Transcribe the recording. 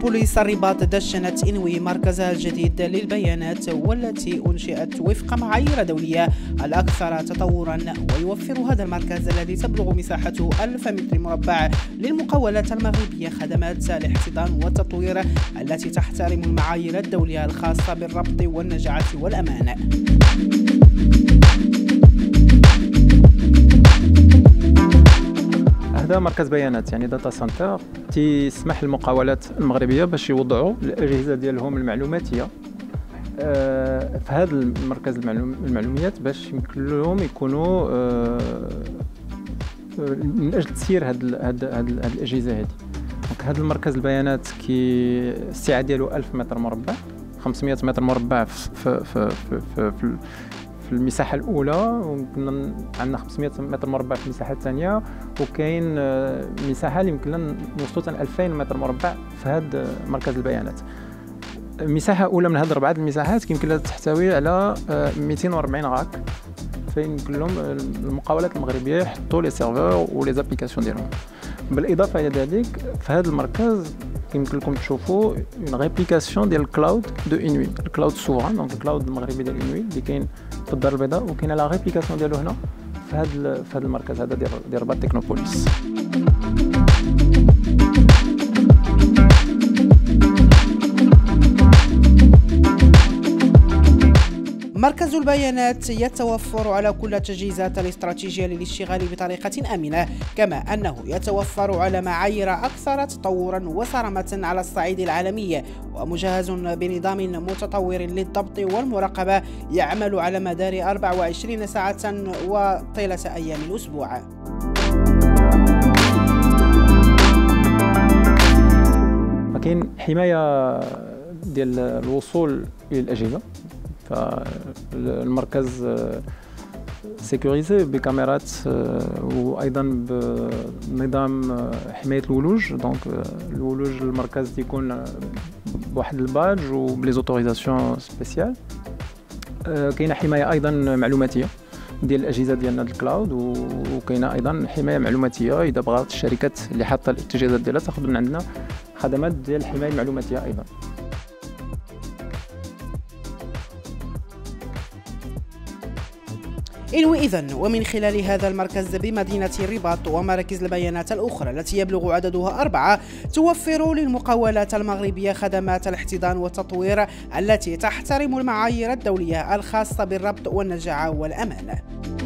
تكنوبوليس الرباط دشنت إنوي مركزها الجديد للبيانات، والتي أنشئت وفق معايير دولية الأكثر تطورا. ويوفر هذا المركز الذي تبلغ مساحته 1000 متر مربع للمقاولات المغربية خدمات الاحتضان والتطوير التي تحترم المعايير الدولية الخاصة بالربط والنجاعة والأمان. هذا مركز بيانات يعني داتا سنتر تسمح للمقاولات المغربيه باش يوضعوا الاجهزه ديالهم المعلوماتيه في هذا المركز المعلوميات باش يمكن لهم يكونوا من اجل تسيير هاد الاجهزه هذه. دونك هذا المركز البيانات السعه ديالو 1000 متر مربع، 500 متر مربع في المساحه الاولى، ويمكن عندنا 500 متر مربع في المساحه الثانيه، وكاين مساحه اللي يمكن لنا نوصلوا 2000 متر مربع في هذا مركز البيانات. مساحه اولى من هذه اربعه المساحات يمكن لها تحتوي على 240 غاك، فين يمكن لهم المقاولات المغربيه يحطوا لي سيرفور ولي زابليكاسيون ديالهم. بالاضافه الى ذلك في هذا المركز يمكن لكم تشوفوا اون ريبليكاسيون ديال الكلاود دو انوي، الكلاود سوفران، دونك الكلاود المغربي ديال انوي اللي كاين في الدار البيضاء، وكاين لا ريبليكاسيون ديالو هنا في هذا المركز هذا ديال رباط تكنوبوليس. مركز البيانات يتوفر على كل التجهيزات الاستراتيجية للاشتغال بطريقة آمنة، كما أنه يتوفر على معايير أكثر تطورا وصرامة على الصعيد العالمي، ومجهز بنظام متطور للضبط والمراقبة يعمل على مدار 24 ساعة وطيلة أيام الأسبوع. كاين حماية ديال الوصول إلى الأجهزة، فالمركز سيكوريزي بكاميرات وايضا بنظام حمايه الولوج. دونك الولوج المركز يكون بواحد الباج وبلي زوتوريزاسيون سبيسيال. كاينه حمايه ايضا معلوماتيه ديال الاجهزه ديالنا الكلاود، وكاينه ايضا حمايه معلوماتيه اذا بغات الشركات اللي حاطه الاتجاهات ديالها تاخذ من عندنا خدمات ديال الحمايه المعلوماتيه ايضا. إنوي إذن ومن خلال هذا المركز بمدينة الرباط ومراكز البيانات الأخرى التي يبلغ عددها 4 توفر للمقاولات المغربية خدمات الاحتضان والتطوير التي تحترم المعايير الدولية الخاصة بالربط والنجاعة والأمان.